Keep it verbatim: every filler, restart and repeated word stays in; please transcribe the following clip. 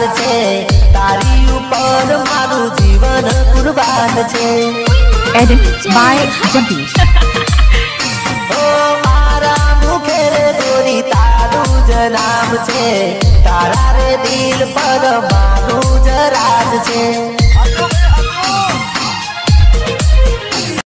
छे तारी ऊपर मारू जीवन कुर्बान छे। Edit by Jagdish.